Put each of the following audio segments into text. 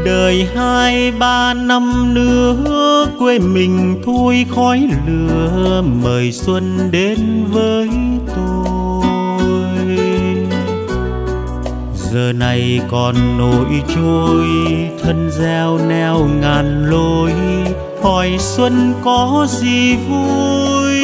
Đời 2-3 năm nữa quê mình thui khói lửa, mời xuân đến với tôi. Giờ này còn nổi trôi, thân gieo neo ngàn lối, hỏi xuân có gì vui.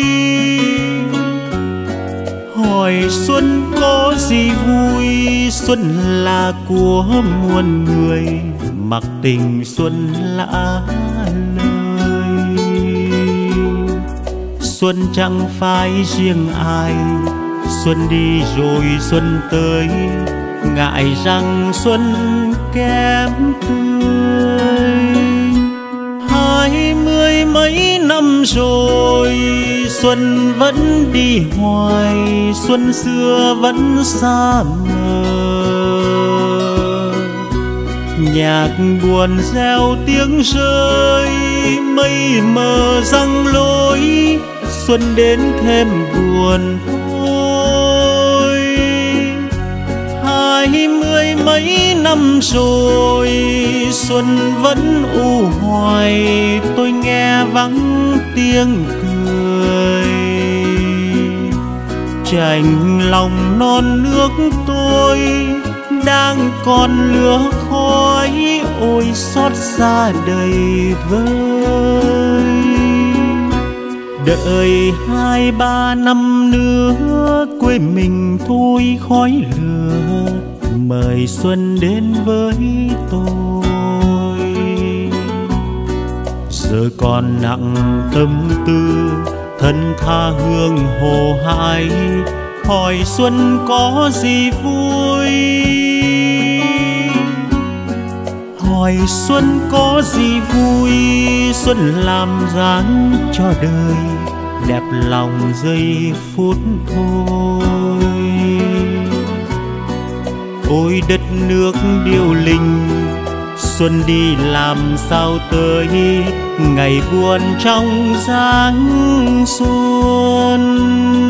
Hỏi xuân có gì vui, xuân là của muôn người, mặc tình xuân lạ lời. Xuân chẳng phải riêng ai, xuân đi rồi xuân tới, ngại rằng xuân kém tươi. 20 mấy năm rồi, xuân vẫn đi hoài, xuân xưa vẫn xa mờ. Nhạc buồn reo tiếng rơi, mây mờ răng lối, xuân đến thêm buồn thôi. 20 mấy năm rồi, xuân vẫn u hoài, tôi nghe vắng tiếng cười. Chạnh lòng non nước tôi đang còn lửa khói, ôi xót xa đầy vơi. Đợi 2-3 năm nữa quê mình thui khói lửa, mời xuân đến với tôi. Giờ còn nặng tâm tư, thân tha hương hồ hải, hỏi xuân có gì vui. Hỏi xuân có gì vui, xuân làm dáng cho đời, đẹp lòng giây phút thôi. Ôi đất nước điêu linh, xuân đi làm sao tới, ngày buồn trong dáng xuân.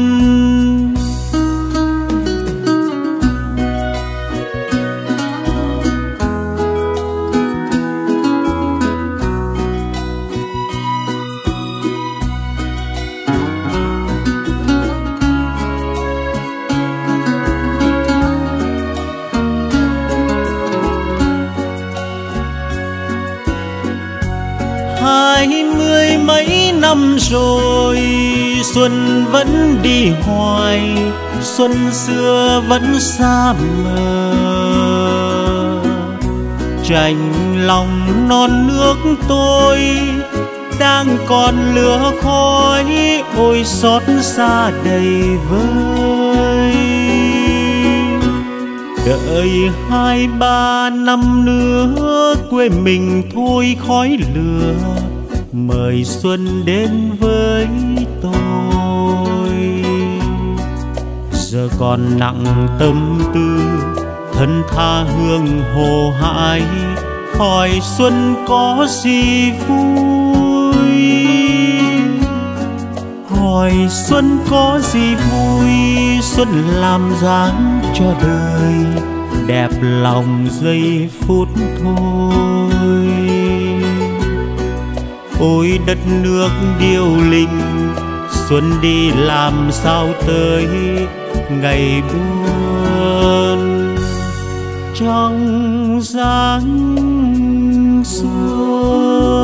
Mươi mấy năm rồi, xuân vẫn đi hoài, xuân xưa vẫn xa mờ. Chạnh lòng non nước tôi đang còn lửa khói, ôi xót xa đầy vơi. Đợi 2-3 năm nữa quê mình thui khói lửa, mời xuân đến với tôi. Giờ còn nặng tâm tư, thân tha hương hồ hải, hỏi xuân có gì vui. Hỏi xuân có gì vui, xuân làm dáng cho đời, đẹp lòng giây phút thôi. Ôi đất nước điêu linh, xuân đi làm sao tới, ngày buồn trong dáng xuân.